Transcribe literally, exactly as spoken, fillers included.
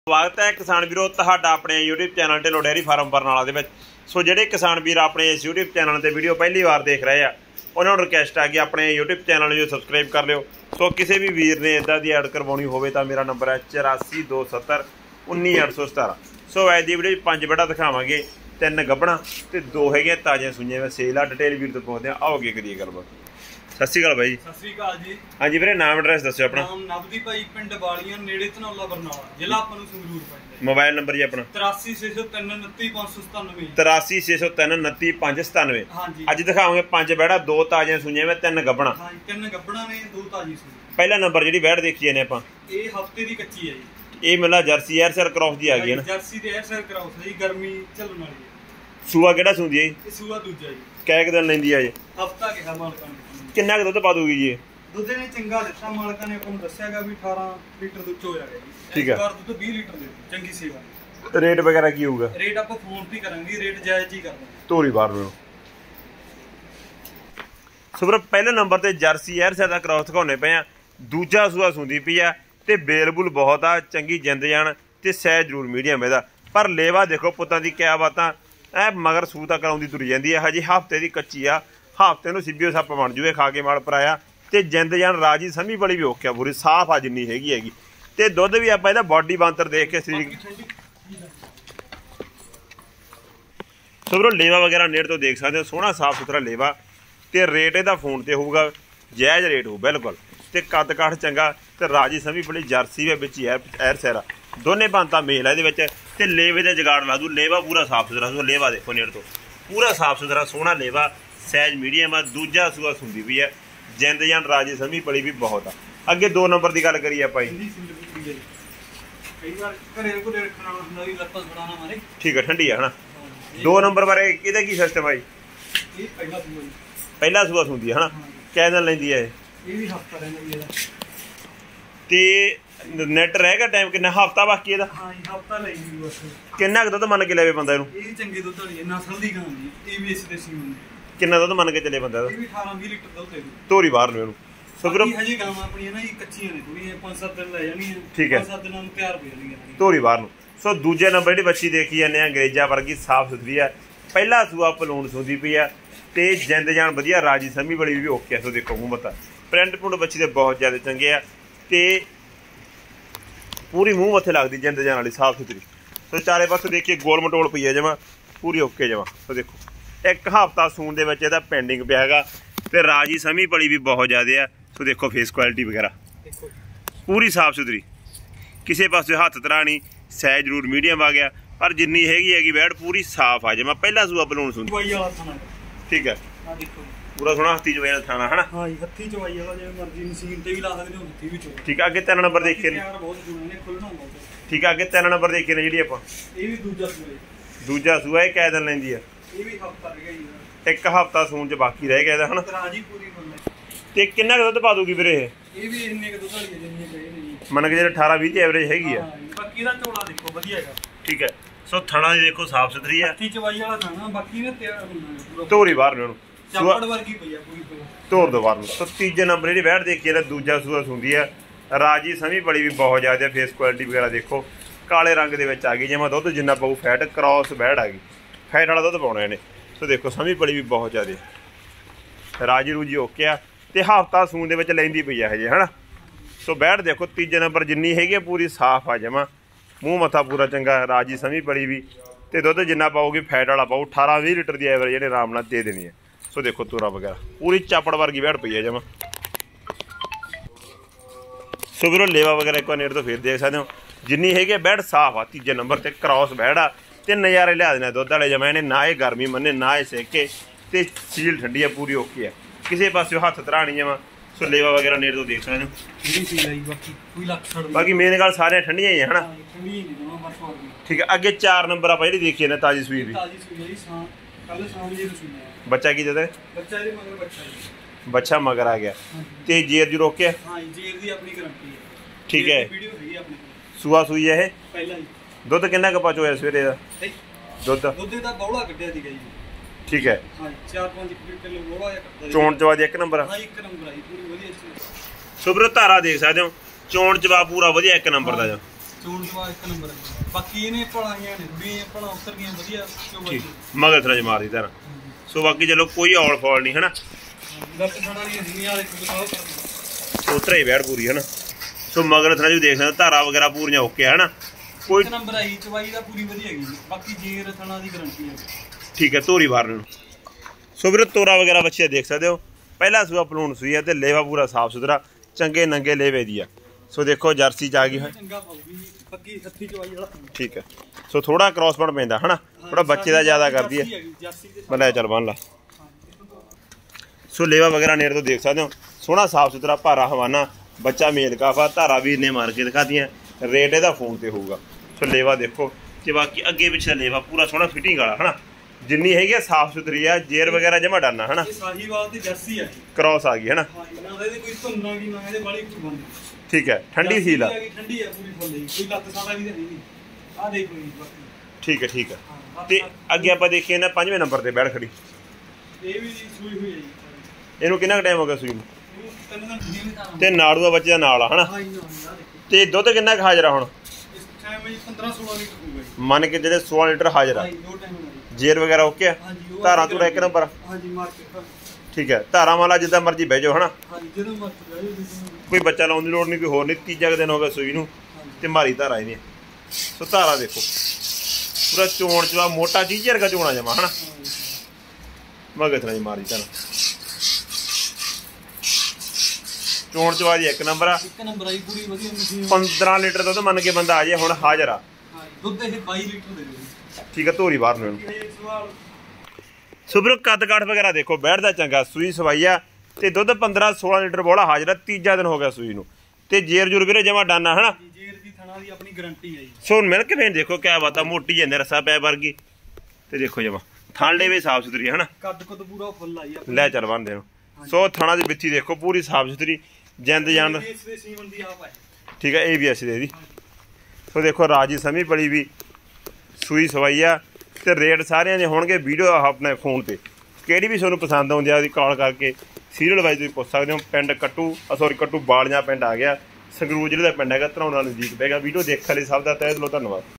स्वागत है किसान वीरो तुहाडा अपने YouTube channel Dhillon dairy farm Barnala दे विच। सो जिहड़े किसान वीर अपने इस यूट्यूब चैनल ते वीडियो पहली बार देख रहे हैं उन्होंने रिक्वेस्ट है कि अपने यूट्यूब चैनल जो सबसक्राइब कर लियो। सो किसी भी वीर ने इदा दी ऐड करवानी होवे तां मेरा नंबर है चौरासी दो सत्तर उन्नी अठ सौ सतारह। सो अज दी वीडियो पंज बेड़ा दिखावांगे, तीन गब्बड़ां ते दो है ताज़ियां सुइयां सेल आ। डिटेल वीर तो पहुंचते हैं, आओ अगे करिए गलबात। सत श्री अकाल भाई। सत श्री अकाल जी। हाँ जी वीरे, नाम एड्रैस दस्सिओ अपना। नाम नवदीप भाई, पिंड बालियां नेड़े धनौला बरनाला, जिला ਆਪਾਂ ਨੂੰ ਸੰਗਰੂਰ ਪੈਂਦਾ। मोबाइल नंबर जी अपना ਤਰਾਸੀ ਛੇ ਸੌ ਤਿੰਨ ਉਨੱਤੀ ਪੰਜ ਸੌ ਸਤਾਨਵੇਂ। ਤਰਾਸੀ ਛੇ ਸੌ ਤਿੰਨ ਉਨੱਤੀ ਪੰਜ ਸੌ ਸਤਾਨਵੇਂ। ਹਾਂਜੀ। ਅੱਜ ਦਿਖਾਵਾਂਗੇ ਪੰਜ ਬੈੜਾ, ਦੋ ਤਾਜ਼ੀਆਂ ਸੁਈਆਂ ਵੇ, ਤਿੰਨ ਗੱਬਣਾ। ਹਾਂ, ਤਿੰਨ ਗੱਬਣਾ ਨੇ, ਦੋ ਤਾਜ਼ੀ ਸੂਈ। ਪਹਿਲਾ ਨੰਬਰ ਜਿਹੜੀ ਬੈੜ ਦੇਖੀ ਨੇ ਆਪਾਂ, ਇਹ ਹਫਤੇ ਦੀ ਕੱਚੀ ਹੈ ਜੀ। ਇਹ ਮਿਲਾ ਜਰਸੀ 에ਅਰ ਸਰ ਕ੍ਰੋਸ ਦੀ ਆ ਗਈ ਹੈ ਨਾ। ਜਰਸੀ ਦੇ 에ਅਰ ਸਰ ਕ੍ਰੋਸ ਹੈ ਜੀ, ਗਰਮੀ ਚੱਲਣ ਵਾਲੀ ਹੈ। ਸੂਆ ਕਿਹੜਾ ਸੁੰਦੀ ਹੈ? ਇਹ ਸੂਆ ਦੂਜਾ ਜੀ। ਕਿੰਨੇ ਦਿਨ ਲੈਂਦੀ ਆ ਜੀ? ਹਫਤਾ ਕਿਹਾ ਮਾਲਕਾਂ ਨੇ। ਕਿੰਨਾ ਕੁ ਦੁੱਧ ਪਾ ਦੂਗੀ ਜੀ? ਦੁੱਧ ਨੇ ਚੰਗਾ ਦਿੱਤਾ, ਮਾਲਕਾਂ ਨੇ ਆਪਾਂ ਨੂੰ ਦੱਸਿਆਗਾ ਵੀ ਅਠਾਰਾਂ ਲੀਟਰ ਦੁੱਧ ਹੋ ਜਾਏਗਾ ਜੀ। ਠੀਕ ਹੈ। ਇਸ ਵਾਰ ਦੁੱਧ ਵੀਹ ਲੀਟਰ ਦੇ ਚੰਗੀ ਸੇਵਾ। ਰੇਟ ਵਗੈਰਾ ਕੀ ਹੋਊਗਾ? ਰੇਟ ਆਪਾਂ ਫੋਨ ਤੇ ਕਰਾਂਗੇ, ਰੇਟ ਜਾਇਜ਼ ਹੀ ਕਰਦਾ। ਤੋਰੀ ਬਾਹਰ ਨੂੰ ਸੁਬਰ ਪਹਿਲੇ ਨੰਬਰ ਤੇ ਜਰਸੀ 에ਅਰ ਸਰ ਦਾ ਕ੍ਰੋਸ ਦਿਖਾਉਣੇ ਪਏ ਆ। ਦੂਜਾ ਸੂਆ ਸੁੰਦੀ ਪਈ ਆ ਤੇ ਬੇਲਬੁਲ ਬਹੁਤ ਆ, ਚੰਗੀ ਜਿੰਦ ਜਾਣ ਤੇ ਸਹਿ ਜ਼ਰੂਰ ਮੀਡੀਅਮ ਇਹਦਾ। ਪਰ ਲੇਵਾ ਦੇਖੋ ਪੁੱਤਾਂ ਦੀ ਕਿਆ ਬਾਤਾਂ, ਐ ਮਗਰ ਸੂ ਤਾਂ ਕਰਾਉਂਦੀ ਤੁਰੀ ਜਾਂਦੀ ਹੈ। ਹਜੇ ਹਫਤੇ ਦੀ ਕੱਚੀ ਆ, ਹਫਤੇ ਨੂੰ ਸਿੱਬੀਓ ਸੱਪ ਬਣ ਜੂਏ ਖਾ ਕੇ ਮਾਲ ਪਰਾਇਆ। ਤੇ ਜਿੰਦ ਜਾਨ ਰਾਜੀ ਸਮੀ ਬੜੀ ਵੀ ਔਖਿਆ, ਪੂਰੀ ਸਾਫ ਆ ਜਿੰਨੀ ਹੈਗੀ ਹੈਗੀ। ਤੇ ਦੁੱਧ ਵੀ ਆਪਾਂ ਇਹਦਾ ਬਾਡੀ ਬਾਂਤਰ ਦੇਖ ਕੇ ਸਰੀਰ ਸੋਬਰੋ ਲੇਵਾ ਵਗੈਰਾ ਨੇੜ ਤੋਂ ਦੇਖ ਸਕਦੇ ਹੋ, ਸੋਹਣਾ ਸਾਫ ਸੁਥਰਾ ਲੇਵਾ। ਤੇ ਰੇਟ ਇਹਦਾ ਫੋਨ ਤੇ ਹੋਊਗਾ, ਜਾਇਜ਼ ਰੇਟ ਹੋਊ ਬਿਲਕੁਲ। ਤੇ ਕੱਦ ਕਾਠ ਚੰਗਾ ਤੇ ਰਾਜੀ ਸਮੀ ਬੜੀ ਜਰਸੀ ਦੇ ਵਿੱਚ ਹੀ ਐਰ ਸੈਰਾ ਦੋਨੇ ਬੰਤਾ ਮੇਲ ਆ ਇਹਦੇ ਵਿੱਚ। ਤੇ ਲੇਵੇ ਦੇ ਜਗਾੜ ਲਾ ਦੂ, ਲੇਵਾ ਪੂਰਾ ਸਾਫ ਸੁਥਰਾ। ਲੇਵਾ ਦੇਖੋ ਨੇੜ ਤੋਂ ਪੂਰਾ ਸਾਫ ਸੁਥਰਾ ਸੋਹਣਾ ਲੇਵਾ, ਸਹਿਜ ਮੀਡੀਅਮ ਆ। ਦੂਜਾ ਸੂਆ ਸੁੰਦੀ ਵੀ ਹੈ, ਜਿੰਦ ਜਾਨ ਰਾਜੀ ਸਮੀ ਬੜੀ ਵੀ ਬਹੁਤ ਆ। ਅੱਗੇ ਦੋ ਨੰਬਰ ਦੀ ਗੱਲ ਕਰੀਏ ਆਪਾਂ ਜੀ। ਠੀਕ ਹੈ, ਠੰਡੀ ਆ ਹਨਾ। ਦੋ ਨੰਬਰ ਬਾਰੇ ਇਹਦਾ ਕੀ ਸਿਸਟਮ ਆ ਜੀ? ਪਹਿਲਾ ਸੂਆ ਸੁੰਦੀ ਹੈ ਹਨਾ। ਕਿੰਨੇ ਦਿਨ ਲੈਂਦੀ ਹੈ ਇਹ? ਤੇ ਨੈਟ ਰਹੇਗਾ ਟਾਈਮ ਕਿੰਨਾ? ਹਫਤਾ ਬਾਕੀ ਇਹਦਾ। ਕਿੰਨਾ ਕੁ ਦੁੱਧ ਮੰਨ ਕੇ ਲੈਵੇ ਬੰਦਾ ਇਹਨੂੰ? ਇਹ ਚੰਗੇ ਦੁੱਧ ਵਾਲੀ ਹੈ, ਨਸਲ ਦੀ ਗਾਂ ਦੀ, ਏਬੀਐਸ ਦੇਸੀ ਹੁੰਦੀ। ਕਿੰਨਾ ਦੁੱਧ ਮੰਨ ਕੇ ਚੱਲੇ ਬੰਦਾ ਇਹਦਾ? ਇਹ ਵੀ ਅਠਾਰਾਂ ਵੀਹ ਲੀਟਰ ਦੁੱਧ ਦੇ ਤੋਰੀ ਬਾਹਰ ਨੂੰ ਇਹਨੂੰ। ਬਾਕੀ ਹਜੇ ਗਾਵਾਂ ਆਪਣੀਆਂ ਨਾ ਇਹ ਕੱਚੀਆਂ ਨੇ ਥੋੜੀਆਂ, ਪੰਜ ਸੱਤ ਦਿਨ ਲੈ ਜਾਣੀਆਂ। ਠੀਕ ਹੈ, ਪੰਜ ਸੱਤ ਦਿਨਾਂ ਨੂੰ ਤਿਆਰ ਹੋ ਜਾਣਗੀਆਂ ਤੋਰੀ ਬਾਹਰ ਨੂੰ। ਸੋ ਦੂਜੇ ਨੰਬਰ ਜਿਹੜੀ ਬੱਚੀ ਦੇਖੀ ਜਾਂਦੇ ਆ, ਅੰਗਰੇਜ਼ਾਂ ਵਰਗੀ ਸਾਫ ਸੁਥਰੀ ਆ। ਪਹਿਲਾ ਸੂਆ ਪਲੂਣ ਸੁੰਦੀ ਪਈ ਆ ਤੇ ਜਿੰਦ ਜਾਨ ਵਧੀਆ, ਰਾਜੀ ਸਮੀ ਬੜੀ ਵੀ ਓਕੇ ਆ। ਸੋ ਦੇਖੋ ਮੂੰਹ ਮੱਥਾ, ਪ੍ਰਿੰਟ ਪੁੰਟ ਬੱਚੀ ਦੇ ਬਹੁਤ ਜ਼ਿਆਦਾ ਚੰਗੇ ਆ ਤੇ ਪੂਰੀ ਮੂੰਹ ਮੱਥੇ ਲੱਗਦੀ ਜਿੰਦ ਜਾਨ ਵਾਲੀ ਸਾਫ ਸੁਥਰੀ। ਸੋ ਚਾਰੇ ਪਾਸੇ ਦੇਖੀਏ ਗੋਲ ਮਟੋਲ ਪਈ ਆ ਜਮਾ, ਪੂਰੀ ਓਕੇ ਜਮਾ। ਸੋ ਦੇਖੋ ਇੱਕ ਹਫ਼ਤਾ ਸੂਣ ਦੇ ਵਿੱਚ ਇਹਦਾ ਪੈਂਡਿੰਗ ਪਿਆ ਹੈਗਾ ਤੇ ਰਾਜੀ ਸਮੀ ਬੜੀ ਵੀ ਬਹੁਤ ਜ਼ਿਆਦਾ ਆ। ਸੋ ਦੇਖੋ ਫੇਸ ਕੁਆਲਿਟੀ ਵਗੈਰਾ ਪੂਰੀ ਸਾਫ ਸੁਥਰੀ, ਕਿਸੇ ਪਾਸੇ ਹੱਥ ਤਰਾ ਨਹੀਂ, ਸਾਈਜ਼ ਜ਼ਰੂਰ ਮੀਡੀਅਮ ਆ ਗਿਆ। ਪਰ ਜਿੰਨੀ ਹੈਗੀ ਹੈਗੀ ਬੈਡ ਪੂਰੀ ਸਾਫ ਆ ਜਮਾ। ਪਹਿਲਾ ਸੂਆ ਬਲੂਣ ਸੁਣ। ਠੀਕ ਹੈ, ਪੂਰਾ ਸੋਹਣਾ ਹੱਥੀ ਚਵਾਈ ਵਾਲਾ ਥਾਣਾ ਹਨਾ। ਹਾਂ ਜੀ, ਹੱਥੀ ਚਵਾਈ ਵਾਲਾ, ਜਿਵੇਂ ਮਰਜ਼ੀ ਮਸ਼ੀਨ ਤੇ ਵੀ ਲਾ ਸਕਦੇ ਹੋ, ਹੱਥੀ ਵੀ ਚੋ। ਠੀਕ ਆ, ਅੱਗੇ ਤਿੰਨ ਨੰਬਰ ਦੇਖੇ ਨੇ। ਠੀਕ ਆ, ਅੱਗੇ ਤਿੰਨ ਨੰਬਰ ਦੇਖੇ ਨੇ ਜਿਹੜੀ ਆਪਾਂ। ਇਹ ਵੀ ਦੂਜਾ ਸੂਆ। ਦੂਜਾ ਸੂਆ ਇਹ ਕਿੰਨੇ ਦਿਨ ਲੈਂਦੀ ਆ? ਇਹ ਵੀ ਹਫਤਾ ਰਹਿ ਗਿਆ ਜੀ। ਇੱਕ ਹਫਤਾ ਸੂਣ ਚ ਬਾਕੀ ਰਹਿ ਗਿਆ ਇਹਦਾ ਹਨਾ। ਰਾਜੀ ਪੂਰੀ ਬੰਦਾ। ਤੇ ਕਿੰਨਾ ਕੁ ਦੁੱਧ ਪਾ ਦੂਗੀ ਵੀਰੇ ਇਹ? ਇਹ ਵੀ ਇੰਨੇ ਕੁ ਦੁੱਧ ਵਾਲੀ ਹੈ ਜਿੰਨੇ ਪਏ ਨੇ ਜੀ। ਮੰਨ ਕੇ ਜਿਹੜੇ ਅਠਾਰਾਂ ਵੀਹ ਦੀ ਐਵਰੇਜ ਹੈਗੀ ਆ। ਬਾਕੀ ਦਾ ਝੋਲਾ ਦੇਖੋ ਵਧੀਆ ਹੈਗਾ। ਠੀਕ ਹੈ, ਸੋ ਥਣਾ ਦੀ ਦੇਖੋ ਸਾਫ ਸੁਥਰੀ ਆ, ਹੱਥੀ ਚਵਾਈ ਵਾਲਾ ਥਾਣਾ। ਬਾਕੀ ਨੇ ਤਿਆਰ ਹੁੰਦਾ ਤੋਰੀ ਬਾਹਰ ਨੂੰ ਚਾਪੜ ਵਰਗੀ ਪਈ ਆ ਪੂਰੀ ਤੋਰ ਦੋ ਬਾਹਰ ਨੂੰ। ਸੋ ਤੀਜੇ ਨੰਬਰ ਜਿਹੜੀ ਵੈੜ ਦੇਖੀ ਇਹਦਾ ਦੂਜਾ ਸੂਆ ਸੁੰਦੀ ਆ, ਰਾਜੀ ਸਮੀ ਬੜੀ ਵੀ ਬਹੁਤ ਜ਼ਿਆਦਾ। ਫੇਸ ਕੁਆਲਿਟੀ ਵਗੈਰਾ ਦੇਖੋ ਕਾਲੇ ਰੰਗ ਦੇ ਵਿੱਚ ਆ ਗਈ, ਜਿਵੇਂ ਦੁੱਧ ਜਿੰਨਾ ਪਊ ਫੈਟ ਕ੍ਰੋਸ ਵੈੜ ਆ ਗਈ, ਫੈਟ ਵਾਲਾ ਦੁੱਧ ਪਾਉਣਾ ਇਹਨੇ। ਸੋ ਦੇਖੋ ਸਮੀ ਬੜੀ ਵੀ ਬਹੁਤ ਜ਼ਿਆਦਾ, ਰਾਜੀ ਰੂਜੀ ਓਕੇ ਆ ਤੇ ਹਫ਼ਤਾ ਸੂਣ ਦੇ ਵਿੱਚ ਲੈਂਦੀ ਪਈ ਆ ਹਜੇ ਹਨਾ। ਸੋ ਬੈੜ ਦੇਖੋ ਤੀਜੇ ਨੰਬਰ ਜਿੰਨੀ ਹੈਗੀ ਪੂਰੀ ਸਾਫ ਆ ਜਮਾ, ਮੂੰਹ ਮੱਥਾ ਪੂਰਾ ਚੰਗਾ, ਰਾਜੀ ਸਮੀ ਬੜੀ ਵੀ ਤੇ ਦੁੱਧ ਜਿੰਨਾ ਪਾਊਗੀ ਫੈਟ ਵਾਲਾ ਪਾਊ। ਅਠਾਰਾਂ ਵੀਹ ਲੀਟਰ ਦੀ ਐਵਰੇਜ ਇਹਨੇ ਆਰਾਮ ਨਾਲ ਦੇ ਦੇਣੀ ਹੈ। ਸੋ ਦੇਖੋ ਤੋਰਾ ਵਗੈਰਾ ਪੂਰੀ ਚਾਪੜ ਵਰਗੀ ਬੈੜ ਪਈ ਹੈ ਜਮਾ। ਸੋ ਵੀਰੋ ਲੇਵਾ ਵਗੈਰਾ ਇੱਕ ਵਾਰ ਨੇੜ ਤੋਂ ਫੇਰ ਦੇਖ ਸਕਦੇ ਹੋ, ਜਿੰਨੀ ਹੈਗੀ ਬੈੜ ਸਾਫ ਆ। ਤੀਜੇ ਨੰਬਰ ਤੇ ਕ੍ਰੋਸ ਬੈੜ ਆ ਤੇ ਨਜ਼ਾਰੇ ਲਿਆ ਦੇਣਾ ਦੁੱਧ ਵਾਲੇ ਜਮਾ ਇਹਨੇ। ਨਾ ਇਹ ਗਰਮੀ ਮੰਨੇ ਨਾ ਇਹ ਸੇਕੇ ਤੇ ਸੀਲ ਠੰਡੀ ਆ, ਪੂਰੀ ਓਕੇ ਆ, ਕਿਸੇ ਪਾਸੇ ਹੱਥ ਧਰਾਣੀ ਜਮਾ। ਸੋ ਲੇਵਾ ਵਗੈਰਾ ਨੇੜ ਤੋਂ ਦੇਖ ਸਕਦੇ ਹੋ। ਬਾਕੀ ਮੇਨ ਗੱਲ ਸਾਰੀਆਂ ਠੰਡੀਆਂ ਹੀ ਆ ਹਨਾ। ਠੀਕ ਹੈ, ਅੱਗੇ ਚਾਰ ਨੰਬਰ ਆਪਾਂ ਜਿਹੜੀ ਦੇਖੀਏ ਨਾ ਤਾਜੀ ਸੂਈ ਦੀ। ਬੱਚਾ ਕੀ ਜਦ ਬੱਚਾ ਮਗਰ ਆ ਗਿਆ ਤੇ ਜੇਰ ਜੂ ਰੋਕਿਆ। ਠੀਕ ਹੈ, ਸੂਆ ਸੂਈ ਹੈ ਇਹ। ਦੁੱਧ ਕਿੰਨਾ ਕੁ ਪਚ ਹੋਇਆ ਸਵੇਰੇ ਦਾ ਦੁੱਧ? ਦੁੱਧ ਦਾ ਬੌਲਾ ਕੱਢਿਆ ਸੀਗਾ ਜੀ। ਠੀਕ ਹੈ, ਚਾਰ ਪੰਜ ਕਿਲੋ ਬੌਲਾ ਕੱਢਿਆ। ਚੋਣ ਚਵਾ ਦੀ ਇੱਕ ਨੰਬਰ ਆ। ਹਾਂ ਇੱਕ ਨੰਬਰ ਆਈ ਪੂਰੀ ਵਧੀਆ। ਸੁਬਰ ਧਾਰਾ ਦੇਖ ਸਕਦੇ ਹੋ, ਚੋਣ ਚਵਾ ਪੂਰਾ ਵਧੀਆ ਇੱਕ ਨੰਬਰ ਦਾ। ਚੋਣ ਦਵਾ ਇੱਕ ਨੰਬਰ ਹੈ। ਬਾਕੀ ਇਹਨੇ ਭਲਾਈਆਂ ਨੇ ਥੋੜੀਆਂ ਜਿਹੀਆਂ ਭਲਾ ਉਤਰ ਗਈਆਂ ਵਧੀਆ ਠੀਕ ਮਗਰ ਥਣਾ ਚ ਮਾਰਦੀ ਤਾਂ ਸੋ ਬਾਕੀ ਚਲੋ ਕੋਈ ਔਲ ਫੌਲ ਨਹੀਂ ਹਨਾ ਗੱਟ ਖਾਣਾ ਨਹੀਂ ਹੁੰਦੀ ਆ ਦੇਖੋ ਦਿਖਾਓ ਉਤਰਾ ਹੀ ਬੈਠ ਪੂਰੀ ਹਨਾ ਸੋ ਮਗਰ ਥਣਾ ਜੀ ਦੇਖ ਸਕਦੇ ਧਾਰਾ ਵਗੈਰਾ ਪੂਰੀਆਂ ਓਕੇ ਹਨਾ ਕੋਈ ਨੰਬਰ ਆਈ ਚਵਾਈ ਦਾ ਪੂਰੀ ਵਧੀਆ ਹੈਗੀ ਬਾਕੀ ਜੇਰ ਥਣਾ ਦੀ ਗਾਰੰਟੀ ਹੈ ਠੀਕ ਹੈ ਧੋਰੀ ਬਾਹਰ ਨੂੰ ਸੋ ਵੀਰੇ ਤੋਰਾ ਵਗੈਰਾ ਬੱਚੇ ਦੇਖ ਸਕਦੇ ਹੋ ਪਹਿਲਾ ਸੂਆ ਪਲੂਣ ਸੂਈ ਹੈ ਤੇ ਲੇਵਾ ਪੂਰਾ ਸਾਫ ਸੁਥਰਾ ਚੰਗੇ ਨੰਗੇ ਲੇਵੇ ਦੀ ਆ ਸੋ ਦੇਖੋ ਜਰਸੀ ਚ ਆ ਗਈ ਹੈ ਚੰਗਾ ਪਾਉਗੀ ਪੱਕੀ ਹੱਥੀ ਚਵਾਈ ਵਾਲਾ ਠੀਕ ਹੈ ਸੋ ਥੋੜਾ ਕ੍ਰਾਸ ਬਣ ਪੈਂਦਾ ਹਨਾ ਥੋੜਾ ਬੱਚੇ ਦਾ ਜ਼ਿਆਦਾ ਕਰਦੀ ਹੈ ਬਲੇ ਚੱਲ ਬੰਨ ਲਾ ਸੋ ਲੇਵਾ ਵਗੈਰਾ ਨੇੜ ਤੋਂ ਦੇਖ ਸਕਦੇ ਹੋ ਸੋਹਣਾ ਸਾਫ ਸੁਥਰਾ ਭਾਰਾ ਹਵਾਨਾ ਬੱਚਾ ਮੇਲ ਕਾਫਾ ਧਾਰਾ ਵੀ ਨੇ ਮਾਰ ਕੇ ਦਿਖਾਤੀਆਂ ਰੇਟ ਇਹਦਾ ਫੋਨ ਤੇ ਹੋਊਗਾ ਸੋ ਲੇਵਾ ਦੇਖੋ ਤੇ ਬਾਕੀ ਅੱਗੇ ਪਿੱਛੇ ਲੇਵਾ ਪੂਰਾ ਸੋਹਣਾ ਫਿਟਿੰਗ ਵਾਲਾ ਹਨਾ ਜਿੰਨੀ ਹੈਗੀ ਸਾਫ ਸੁਥਰੀ ਆ ਜੇਰ ਵਗੈਰਾ ਜਮਾ ਡਾਨਾ ਹਨਾ ਇਹ ਸਾਹੀਵਾਲ ਤੇ ਜਰਸੀ ਆ ਕ੍ਰਾਸ ਆ ਗਈ ਹਨਾ ਹਾਂ ਨਾ ਇਹਦੇ ਕੋਈ ਧੁੰਨਾ ਵੀ ਨਾ ਇਹਦੇ ਵਾਲੀ ਕੋਈ ਬੰਦ ਠੀਕ ਹੈ ਠੰਡੀ ਸੀਲ ਆ ਠੰਡੀ ਆ ਪੂਰੀ ਫੁੱਲ ਕੋਈ ਲੱਤ ਸਾਦਾ ਵੀ ਨਹੀਂ ਆ ਦੇਖੋ ਜੀ ਬਾਕੀ ਠੀਕ ਹੈ ਠੀਕ ਹੈ ਤੇ ਅੱਗੇ ਆਪਾਂ ਦੇਖੀਏ ਨਾ ਪੰਜਵੇਂ ਨੰਬਰ ਤੇ ਬੈਠ ਖੜੀ ਇਹ ਵੀ ਸੂਈ ਹੋਈ ਹੈ ਜੀ ਇਹਨੂੰ ਕਿੰਨਾ ਟਾਈਮ ਹੋ ਗਿਆ ਸੂਈ ਨੂੰ ਤਿੰਨ ਦਿਨ ਨਹੀਂ ਤਾਂ ਤੇ ਨਾੜੂਆ ਬੱਚੇ ਦਾ ਨਾਲ ਆ ਹਨਾ ਹਾਂ ਜੀ ਆ ਦੇਖੋ ਤੇ ਦੁੱਧ ਕਿੰਨਾ ਕੁ ਹਾਜ਼ਰ ਆ ਹੁਣ ਇਸ ਟਾਈਮ ਜੀ ਪੰਦਰਾਂ ਸੋਲਾਂ ਲੀਟਰ ਹੋਊਗਾ ਜੀ ਮੰਨ ਕੇ ਜਿਹੜੇ ਸੋਲਾਂ ਲੀਟਰ ਹਾਜ਼ਰ ਆ ਹਾਂ ਜੀ ਦੋ ਟਾਈਮ ਹੋਣਾ ਜੀ ਜੇਰ ਵਗੈਰਾ ਓਕੇ ਆ ਹਾਂਜੀ ਧਾਰਾਂ ਧੂਰਾ ਇੱਕ ਨੰਬਰ ਹਾਂ ਜੀ ਮਾਰਕੀਟ ਠੀਕ ਹੈ ਧਾਰਾਂ ਵਾਲਾ ਜਿੱਦਾਂ ਮਰਜ਼ੀ ਬਹਿ ਜਾਓ ਹਨਾ ਹਾਂ ਜੀ ਜਦੋਂ ਮਰਜ਼ੀ ਜਾਇਓ ਜੀ ਕੋਈ ਬੱਚਾ ਲਾਉਣ ਦੀ ਲੋੜ ਨਹੀਂ ਕੋਈ ਹੋਰ ਨਹੀਂ ਤੀਜਾ ਕੁ ਦਿਨ ਹੋ ਗਿਆ ਸੂਈ ਨੂੰ ਤੇ ਮਾਰੀ ਧਾਰਾ ਇਹਨੇ ਸੋ ਧਾਰਾ ਦੇਖੋ ਪੂਰਾ ਚੋਣ ਚਵਾ ਮੋਟਾ ਚੀਜ਼ ਵਰਗਾ ਚੋਣਾ ਜਮਾ ਹਨਾ ਮਗਰ ਥਣਾ ਜੀ ਮਾਰੀ ਧਾਰਾ ਚੋਣ ਚਵਾ ਦੀ ਇੱਕ ਨੰਬਰ ਆ ਇੱਕ ਨੰਬਰ ਆਈ ਪੂਰੀ ਵਧੀਆ ਮਸ਼ੀਨ ਪੰਦਰਾਂ ਲੀਟਰ ਦੁੱਧ ਮੰਨ ਕੇ ਬੰਦਾ ਆ ਜੇ ਹੁਣ ਹਾਜ਼ਰ ਆ ਹਾਂ ਜੀ ਦੁੱਧ ਇਹ ਬਾਈ ਲੀਟਰ ਦੇ ਦਿਓ ਠੀਕ ਹੈ ਧੋਰੀ ਬਾਹਰ ਨੂੰ ਇਹ ਸਵਾਲ ਸੁਬਰ ਕੱਦ ਕਾਠ ਵਗੈਰਾ ਦੇਖੋ ਬੈਠਦਾ ਚੰਗਾ ਸੂਈ ਸਵਾਈ ਆ ਤੇ ਦੁੱਧ ਪੰਦਰਾਂ ਸੋਲਾਂ ਲੀਟਰ ਬੋਲਾ ਹਾਜ਼ਰ ਆ ਤੀਜਾ ਦਿਨ ਹੋ ਗਿਆ ਸੂਈ ਨੂੰ ਤੇ ਜੇਰ ਜੁਰ ਵੀਰੇ ਜਮਾ ਡਾਨਾ ਹਨਾ ਜੇਰ ਦੀ ਥਣਾ ਦੀ ਆਪਣੀ ਗਾਰੰਟੀ ਹੈ ਜੀ ਸੋ ਮਿਲਕ ਵੇਨ ਦੇਖੋ ਕਿਆ ਬਾਤ ਆ ਮੋਟੀ ਜਾਂਦੇ ਰਸਾ ਪੈ ਵਰਗੀ ਤੇ ਦੇਖੋ ਜਮਾ ਥਾਂਡੇ ਵੀ ਸਾਫ ਸੁਥਰੀ ਹਨਾ ਕੱਦ ਕੁੱਦ ਪੂਰਾ ਫੁੱਲ ਆਈ ਆ ਲੈ ਚੱਲ ਬੰਦੇ ਨੂੰ ਸੋ ਥਾਣਾ ਦੀ ਬਿੱਥੀ ਦੇਖੋ ਪੂਰੀ ਸਾਫ ਸੁਥਰੀ ਜਿੰਦ ਜਾਨ ਇਸ ਦੇ ਸੀਮਨ ਦੀ ਆਪ ਹੈ ਠੀਕ ਹੈ ਇਹ ਵੀ ਐਸ ਦੇ ਦੀ ਸੋ ਦੇਖੋ ਰਾਜੀ ਸਮੀ ਬੜੀ ਵੀ ਸੂਈ ਸਵਾਈ ਆ ਤੇ ਰੇਟ ਸਾਰਿਆਂ ਦੇ ਹੋਣਗੇ ਵੀਡੀਓ ਆਪਣੇ ਫੋਨ ਤੇ ਕਿਹੜੀ ਵੀ ਤੁਹਾਨੂੰ ਪਸੰਦ ਆਉਂਦੀ ਆ ਉਹਦੀ ਕਾਲ ਕਰਕੇ ਸੀਰੀਅਲ ਵਾਈਜ਼ ਤੁਸੀਂ ਪੁੱਛ ਸਕਦੇ ਹੋ ਪਿੰਡ ਕੱਟੂ ਸੌਰੀ ਕੱਟੂ ਬਾਲੀਆਂ ਪਿੰਡ ਆ ਗਿਆ ਸੰਗਰੂਰ ਜ਼ਿਲ੍ਹੇ ਦਾ ਪਿੰਡ ਹੈਗਾ ਧਰੌਣਾ ਨਜ਼ਦੀਕ ਪੈਗਾ ਵੀਡੀਓ ਦੇਖਣ ਲਈ ਸਭ ਦਾ ਤਹਿ ਦਿਲੋਂ ਧੰਨਵਾਦ।